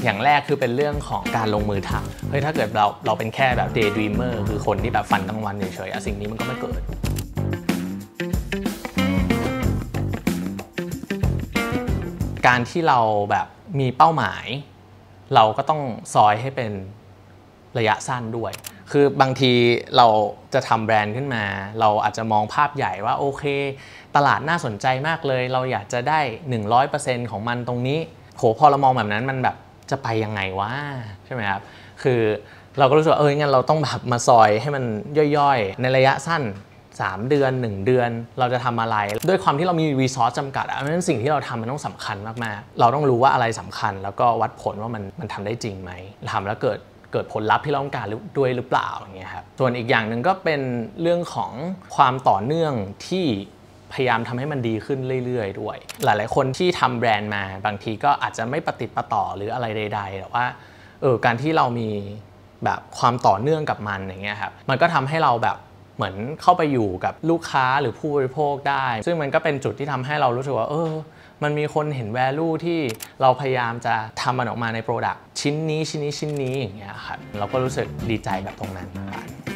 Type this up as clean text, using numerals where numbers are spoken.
อย่างแรกคือเป็นเรื่องของการลงมือทำเฮ้ยถ้าเกิดเราเป็นแค่แบบ daydreamer คือคนที่แบบฝันกลางวันเฉยๆสิ่งนี้มันก็ไม่เกิดการที่เราแบบมีเป้าหมายเราก็ต้องซอยให้เป็นระยะสั้นด้วยคือบางทีเราจะทำแบรนด์ขึ้นมาเราอาจจะมองภาพใหญ่ว่าโอเคตลาดน่าสนใจมากเลยเราอยากจะได้ 100% ของมันตรงนี้โหพอเรามองแบบนั้นมันแบบจะไปยังไงวะใช่ไหมครับคือเราก็รู้สึกว่างั้นเราต้องแบบมาซอยให้มันย่อยๆในระยะสั้น3 เดือน1 เดือนเราจะทำอะไรด้วยความที่เรามีรีซอสจำกัดเพราะฉะนั้นสิ่งที่เราทำมันต้องสำคัญมากๆเราต้องรู้ว่าอะไรสำคัญแล้วก็วัดผลว่ามันทำได้จริงไหมทำแล้วเกิดผลลัพธ์ที่เราต้องการด้วยหรือเปล่าอย่างเงี้ยครับส่วนอีกอย่างหนึ่งก็เป็นเรื่องของความต่อเนื่องที่พยายามทำให้มันดีขึ้นเรื่อยๆด้วยหลายๆคนที่ทำแบรนด์มาบางทีก็อาจจะไม่ปฏิดปะต่อหรืออะไรใดๆแต่ว่าการที่เรามีแบบความต่อเนื่องกับมันอย่างเงี้ยครับมันก็ทำให้เราแบบเหมือนเข้าไปอยู่กับลูกค้าหรือผู้บริโภคได้ซึ่งมันก็เป็นจุดที่ทำให้เรารู้สึกว่ามันมีคนเห็น value ที่เราพยายามจะทำมันออกมาใน product ชิ้นนี้อย่างเงี้ยครับเราก็รู้สึกดีใจกับตรงนั้นครับ